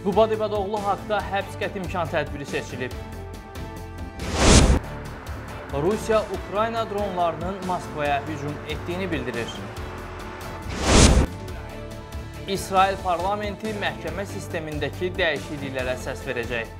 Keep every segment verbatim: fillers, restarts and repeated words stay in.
Qubad İbadoğlu haqda həbs qəti imkan tədbiri seçilib. Rusiya Ukrayna dronlarının Moskvaya hücum etdiyini bildirir. İsrail parlamenti məhkəmə sistemindəki dəyişikliklərə səs verəcək.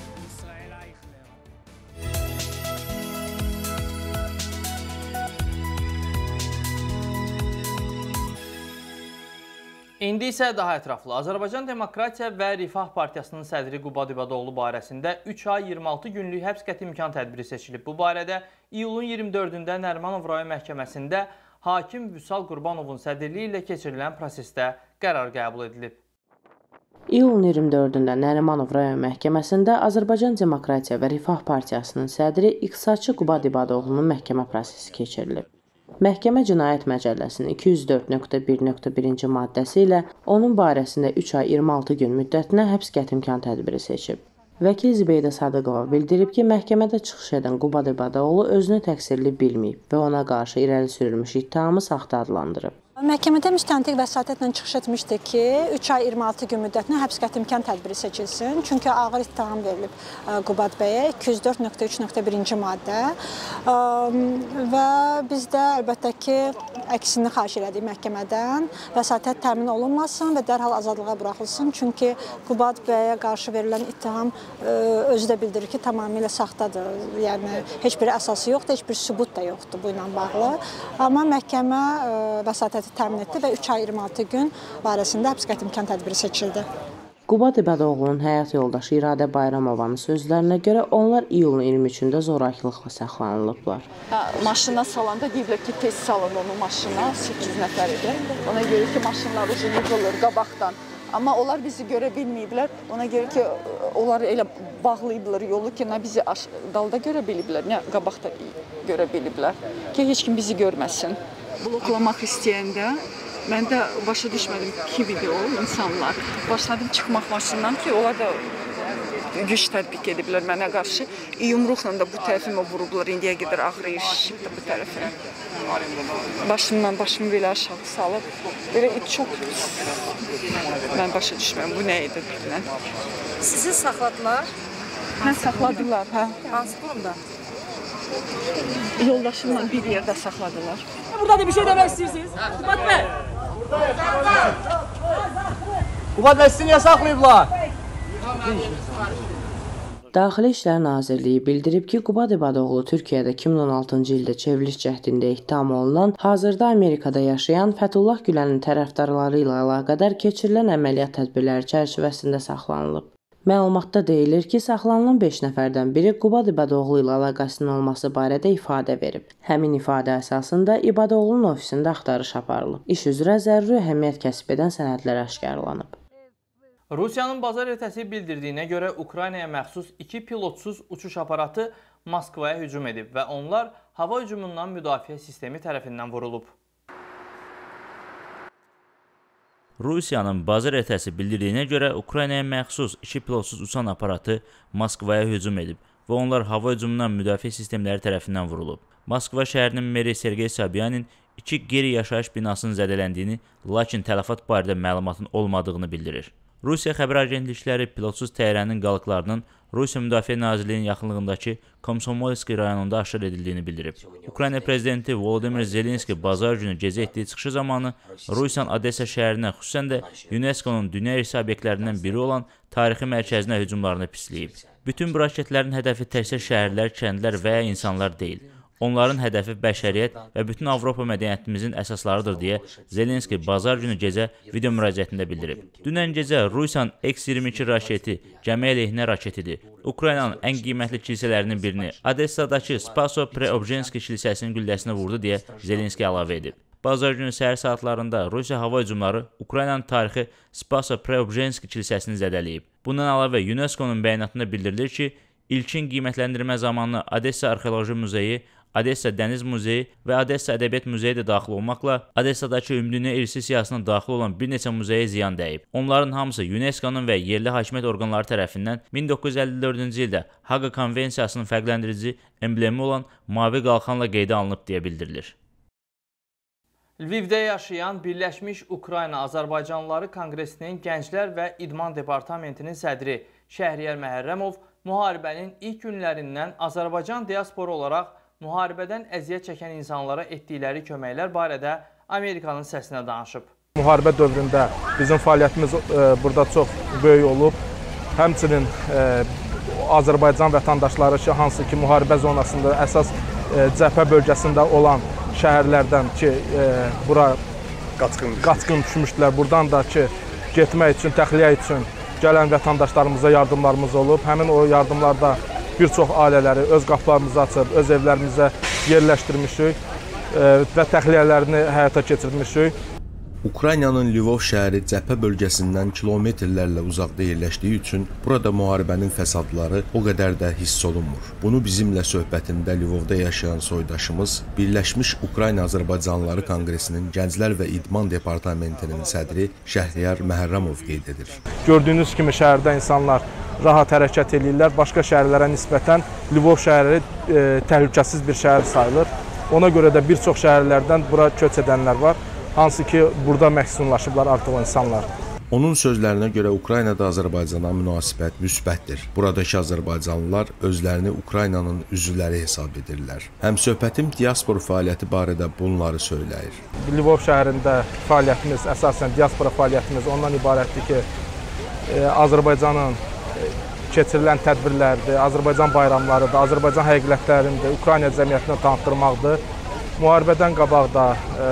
İndi isə daha ətraflı. Azərbaycan Demokratiya və Rifah Partiyasının sədri Qubad İbadoğlu barəsində üç ay iyirmi altı günlük həbs qəti imkan tədbiri seçilib. Bu barədə iyulun iyirmi dördündə Nərimanov rayon məhkəməsində hakim Vüsal Qurbanovun sədrliyi ilə keçirilən prosesdə qərar qəbul edilib. İyulun iyirmi dördündə Nərimanov rayon məhkəməsində Azərbaycan Demokratiya və Rifah Partiyasının sədri İqtisadçı Qubad İbadoğlunun məhkəmə prosesi keçirilib. Məhkəmə Cinayət Məcəlləsinin iki yüz dörd nöqtə bir nöqtə birinci maddəsi ilə onun barəsində üç ay iyirmi altı gün müddətinə həbs qəti imkan tədbiri seçib. Vəkil Zibeydə Sadıqova bildirib ki, məhkəmədə çıxış edən Qubad İbadoğlu özünü təqsirli bilməyib və ona qarşı irəli sürülmüş ittihamı saxta adlandırıb. Məhkəmədə müstəntiq vəsatətlə çıxış etmişdi ki, üç ay iyirmi altı gün müddətinə həbs qəti imkan tədbiri seçilsin. Çünki ağır ittiham verilib Qubad bəyə iki yüz dörd nöqtə üç nöqtə birinci maddə və biz də əlbəttə ki, əksini xahiş elədik məhkəmədən. Vəsatət təmin olunmasın və dərhal azadlığa buraxılsın. Çünki Qubad bəyə qarşı verilən ittiham özü də bildirir ki, tamamilə saxtadır. Yəni, heç bir əsası yoxdur, heç bir sübut da yoxdur bu ilə bağlı. Amma məhkəmə vəsatət təmin etdi və üç ay iyirmi altı gün barəsində həbs qəti imkan tədbiri seçildi. Qubad İbadoğlunun həyat yoldaşı İradə Bayramovanın sözlərinə görə onlar iyulun iyirmi üçündə zorakılıqla saxlanılıblar. Maşına salanda deyiblər ki, tez salın onu maşına, səkkiz nəfər idi. Ona görə ki, maşınlar uzun yıxılır qabaqdan. Amma onlar bizi görə bilməyiblər. Ona görə ki, onlar elə bağlayıblar yolu ki, nə bizi dalda görə biliblər, nə qabaqda görə biliblər. Ki, heç kim bizi görməsin. Bloklamaq istəyəndə mən də başa düşmədim kim idi o insanlar. Başladım çıxmaq maşından ki, onlar da güc tətbiq ediblər mənə qarşı. Yumruqla da bu tərəfimə vurublar, indiyə qədər ağrıyır, şişib də bu tərəfimə. Başımdan, başımı belə aşağı salıb, belə çox mən başa düşməm, bu nə idi bilmən. Sizi saxladılar? Hə, saxladılar, hə. Hansı qurumda? Yoldaşımla bir yerdə saxladılar. Burada da bir şey demək istəyirsiniz? Qubad bəy! Qubad bəy, sizi niyə saxlayıblar? Daxili İşlər Nazirliyi bildirib ki, Qubad İbadoğlu Türkiyədə iki min on altıncı ildə çevriliş cəhdində ittiham olunan, hazırda Amerikada yaşayan Fəthullah Gülənin tərəfdarları ilə əlaqədar keçirilən əməliyyat tədbirləri çərçivəsində saxlanılıb. Məlumatda deyilir ki, saxlanılan beş nəfərdən biri Qubad İbadoğlu ilə əlaqəsinin olması barədə ifadə verib. Həmin ifadə əsasında İbadoğlunun ofisində axtarış aparılıb. İş üzrə zəruri əhəmiyyət kəsb edən sənədlər aşkarlanıb. Rusiyanın bazar ertəsi bildirdiyinə görə Ukraynaya məxsus iki pilotsuz uçuş aparatı Moskvaya hücum edib və onlar hava hücumundan müdafiə sistemi tərəfindən vurulub. Rusiyanın bazar ertəsi bildirdiyinə görə Ukraynaya məxsus iki pilotsuz uçan aparatı Moskvaya hücum edib və onlar hava hücumundan müdafiə sistemləri tərəfindən vurulub. Moskva şəhərinin meri Sergey Sobyanin iki qeyri-yaşayış binasının zədələndiyini, lakin tələfat barədə məlumatın olmadığını bildirir. Rusiya xəbər agentlikləri pilotsuz təyyarənin qalıqlarının Rusiya Müdafiə Nazirliyinin yaxınlığındakı Komsomolski rayonunda aşkar edildiyini bildirib. Ukrayna prezidenti Volodymyr Zelenski bazar günü gecə etdiyi çıxışı zamanı Rusiyanın Odessa şəhərinə, xüsusən də UNESCO-nun dünya irsi obyektlərindən biri olan tarixi mərkəzinə hücumlarını pisləyib. Bütün bu raketlərin hədəfi təkcə şəhərlər, kəndlər və ya insanlar deyil. Onların hədəfi bəşəriyyət və bütün Avropa mədəniyyətimizin əsaslarıdır deyə Zelenski bazar günü gecə video müraciətində bildirib. Dünən gecə Rusiyanın X iyirmi iki raketi gəmi əleyhinə raketidir. Ukraynanın ən qiymətli kilsələrinin birini, Odessadakı Spaso-Preobzhenski kilsəsinin gülləsini vurdu deyə Zelenski əlavə edib. Bazar günü səhər saatlarında Rusiya hava hücumları Ukraynanın tarixi Spaso-Preobzhenski kilsəsini zədələyib. Bundan əlavə UNESCO-nun bəyanatında bildirilir ki, ilkin qiymətləndirmə zamanı Odessa Arxeoloji Muzeyi, Odessa Dəniz Muzeyi və Odessa Ədəbiyyat Muzeyi də daxil olmaqla Odessadakı ümumdünya irsi siyahısına daxil olan bir neçə muzeyə ziyan dəyib. Onların hamısı UNESCO-nun və yerli hakimiyyət orqanları tərəfindən min doqquz yüz əlli dördüncü ildə Haqa Konvensiyasının fərqləndirici emblemi olan mavi qalxanla qeydə alınıb deyə bildirilir. Lvivdə yaşayan Birləşmiş Ukrayna Azərbaycanlıları Konqresinin Gənclər və İdman Departamentinin sədri Şəhriyar Məhərrəmov müharibənin ilk günlərindən Azərbaycan diasporu olaraq müharibədən əziyyət çəkən insanlara etdikləri köməklər barədə Amerikanın səsinə danışıb. Müharibə dövründə bizim fəaliyyətimiz e, burada çox böyük olub. Həmçinin e, Azərbaycan vətəndaşları ki, hansı ki müharibə zonasında əsas e, cəbhə bölgəsində olan şəhərlərdən ki, e, bura qaçqın, qaçqın düşmüşdülər. Buradan da ki, getmək üçün, təxliyə üçün gələn vətəndaşlarımıza yardımlarımız olub. Həmin o yardımlarda bir çox ailələri öz qapılarımızı açıb, öz evlərimizə yerləşdirmişik e, və təxliyələrini həyata keçirmişik. Ukraynanın Lvov şəhəri cəbhə bölgəsindən kilometrlərlə uzaqda yerləşdiyi üçün burada müharibənin fəsadları o qədər də hiss olunmur. Bunu bizimlə söhbətində Lvovda yaşayan soydaşımız Birləşmiş Ukrayna Azərbaycanlıları Konqresinin Gənclər və İdman Departamentinin sədri Şəhriyar Məhərrəmov qeyd edir. Gördüyünüz kimi şəhərdə insanlar rahat hərəkət edirlər. Başqa şəhərlərə nisbətən Lvov şəhəri e, təhlükəsiz bir şəhər sayılır. Ona görə də bir çox şəhərlərdən bura köç edənlər var. Hansı ki, burada məskunlaşıblar artıq o insanlar. Onun sözlərinə görə Ukraynada Azərbaycana münasibət müsbətdir. Buradakı azərbaycanlılar özlərini Ukraynanın üzvləri hesab edirlər. Həmsöhbətim diaspor fəaliyyəti barədə bunları söyləyir. Lvov şəhərində fəaliyyətimiz, əsasən diaspora fəaliyyətimiz ondan ibarətdir ki, e, Azərbaycanın e, keçirilən tədbirlərdir, Azərbaycan bayramlarıdır, Azərbaycan həqiqətlərindir, Ukrayna cəmiyyətinə tanıtdırmaqdır. Müharibədən qabaq da e,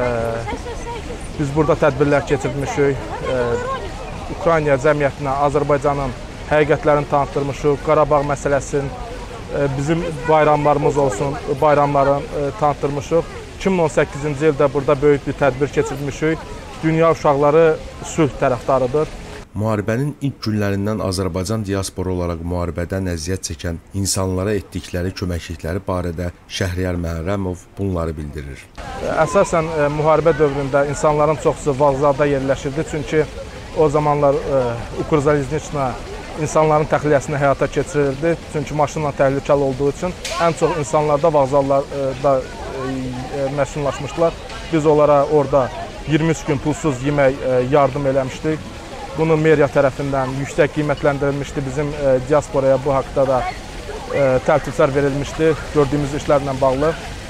biz burada tədbirlər keçirmişik. E, Ukrayna cəmiyyətinə Azərbaycanın həqiqətlərini tanıtdırmışıq. Qarabağ məsələsinin e, bizim bayramlarımız olsun, bayramların e, tanıtdırmışıq. iki min on səkkizinci ildə burada böyük bir tədbir keçirmişik. Dünya uşaqları sülh tərəfdarıdır. Müharibənin ilk günlərindən Azərbaycan diasporu olaraq müharibədən əziyyət çəkən insanlara etdikləri köməklikləri barədə Şəhriyar Məhərrəmov bunları bildirir. Əsasən e, müharibə dövründə insanların çoxusu vağzalda yerləşirdi. Çünki o zamanlar e, Ukrzalizniçna insanların təxliyəsini həyata keçirirdi. Çünki maşınla təhlükəli olduğu üçün ən çox insanlar da vağzallarda e, məskunlaşmışdılar. Biz onlara orada iyirmi üç gün pulsuz yemək e, yardım eləmişdik. Bunu meriya tərəfindən yüksək qiymətləndirilmişdi. Bizim e, diasporaya bu haqda da e, təltiflər verilmişdi gördüyümüz işlərlə bağlı.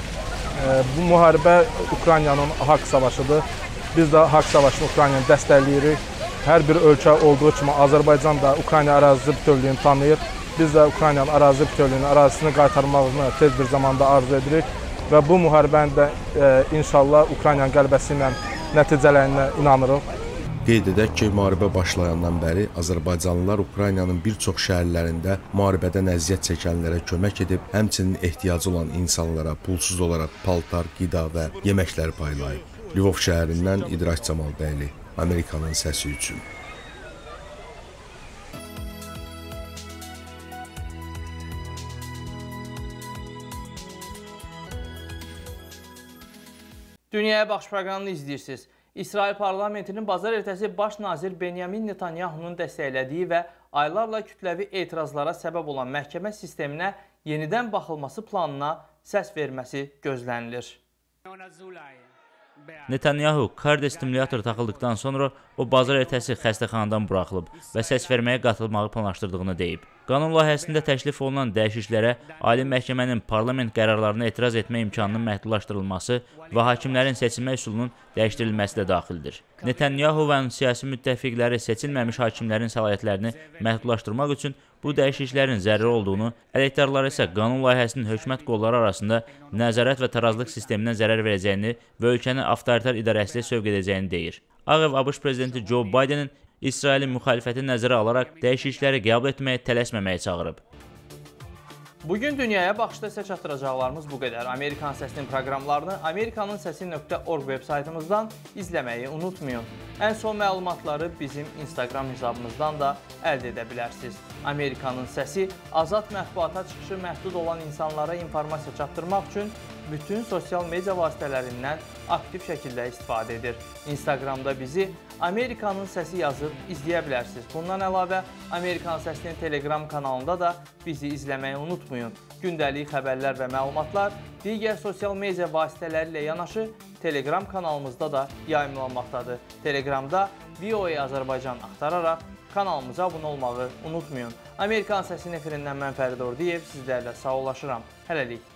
E, bu müharibə Ukraynanın haqq savaşıdır. Biz də haqq savaşını Ukraynanı dəstəkləyirik. Hər bir ölkə olduğu kimi Azərbaycan da Ukrayna ərazi bütövlüyünü tanıyır. Biz də Ukraynanın ərazi bütövlüyünün ərazisini qaytarmağını tez bir zamanda arzu edirik. Və bu müharibəni də e, inşallah Ukraynanın qələbəsi ilə nəticələyinə inanırıq. Qeyd edək ki, müharibə başlayandan bəri Azərbaycanlılar Ukraynanın bir çox şəhərlərində müharibədən əziyyət çəkənlərə kömək edib, həmçinin ehtiyacı olan insanlara pulsuz olaraq paltar, qida və yeməklər paylayıb. Lvov şəhərindən İdrak Camalbəyli, Amerikanın səsi üçün. Dünyaya Baxış proqramını izləyirsiniz. İsrail parlamentinin bazar ertəsi baş nazir Benyamin Netanyahunun dəstəklədiyi və aylarla kütləvi etirazlara səbəb olan məhkəmə sisteminə yenidən baxılması planına səs verməsi gözlənilir. Netanyahu kardiyo stimulyator taxıldıqdan sonra o bazar ertəsi xəstəxanadan buraxılıb və səs verməyə qatılmağı planlaşdırdığını deyib. Qanun layihəsində təklif olunan dəyişikliklərə Ali Məhkəmənin parlament qərarlarına etiraz etmə imkanının məhdudlaşdırılması və hakimlərin seçilmə üsulunun dəyişdirilməsi də daxildir. Netanyahu və onun siyasi müttəfiqləri seçilməmiş hakimlərin səlahiyyətlərini məhdudlaşdırmaq üçün bu dəyişikliklərin zəruri olduğunu, əleyhdarları isə qanun layihəsinin hökumət qolları arasında nəzarət və tarazlıq sisteminə zərər verəcəyini və ölkəni avtoritar idarəçiliyə sövq edəcəyini deyir. Ağ Ev ABŞ prezidenti Joe Bidenin İsrailin müxalifəti nəzərə alaraq dəyişiklikləri qəbul etməyə tələsməməyə çağırıb. Bugün Dünyaya Baxışda sizə çatdıracaqlarımız bu qədər. Amerikan Səsinin proqramlarını amerikanın səsi nöqtə org veb saytımızdan izləməyi unutmayın. Ən son məlumatları bizim Instagram hesabımızdan da əldə edə bilərsiniz. Amerikanın Səsi azad mətbuata çıxışı məhdud olan insanlara informasiya çatdırmaq üçün bütün sosial media vasitələrindən aktiv şəkildə istifadə edir. Instagramda bizi Amerikanın Səsi yazıb izləyə bilərsiniz. Bundan əlavə Amerikan Səsinin Telegram kanalında da bizi izləməyi unutmayın. Gündəlik xəbərlər və məlumatlar digər sosial media vasitələri ilə yanaşı Telegram kanalımızda da yayımlanmaqdadır. Telegramda V O A Azərbaycan axtararaq kanalımıza abunə olmağı unutmayın. Amerikan Səsinin efirindən mən Fərid Ordiyev sizlərlə sağollaşıram. Hələlik.